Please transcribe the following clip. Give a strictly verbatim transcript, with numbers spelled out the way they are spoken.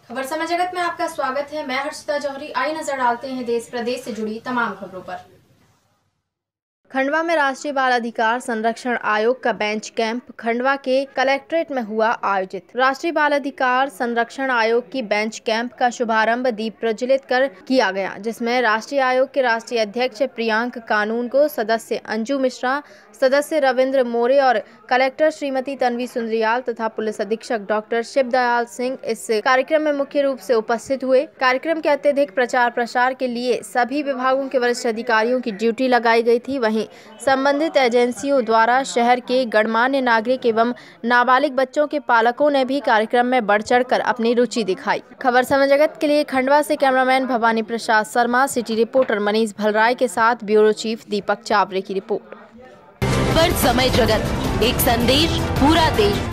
खबर समय जगत में आपका स्वागत है। मैं हर्षिता जौहरी। आई नजर डालते हैं देश प्रदेश से जुड़ी तमाम खबरों पर। खंडवा में राष्ट्रीय बाल अधिकार संरक्षण आयोग का बेंच कैंप खंडवा के कलेक्ट्रेट में हुआ आयोजित। राष्ट्रीय बाल अधिकार संरक्षण आयोग की बेंच कैंप का शुभारंभ दीप प्रज्वलित कर किया गया, जिसमें राष्ट्रीय आयोग के राष्ट्रीय अध्यक्ष प्रियांक कानून को, सदस्य अंजू मिश्रा, सदस्य रविंद्र मोरे और कलेक्टर श्रीमती तन्वी सुंदरियाल तथा पुलिस अधीक्षक डॉक्टर शिवदयाल सिंह इस कार्यक्रम में मुख्य रूप से उपस्थित हुए। कार्यक्रम के अत्यधिक प्रचार प्रसार के लिए सभी विभागों के वरिष्ठ अधिकारियों की ड्यूटी लगाई गई थी। वहीं संबंधित एजेंसियों द्वारा शहर के गणमान्य नागरिक एवं नाबालिग बच्चों के पालकों ने भी कार्यक्रम में बढ़ चढ़ कर अपनी रुचि दिखाई। खबर समय जगत के लिए खंडवा से cameraman Bhawani Prasad Sharma, city reporter Manish Bhalrai के साथ ब्यूरो चीफ दीपक चावरे की रिपोर्ट। खबर समय जगत, एक संदेश पूरा देश।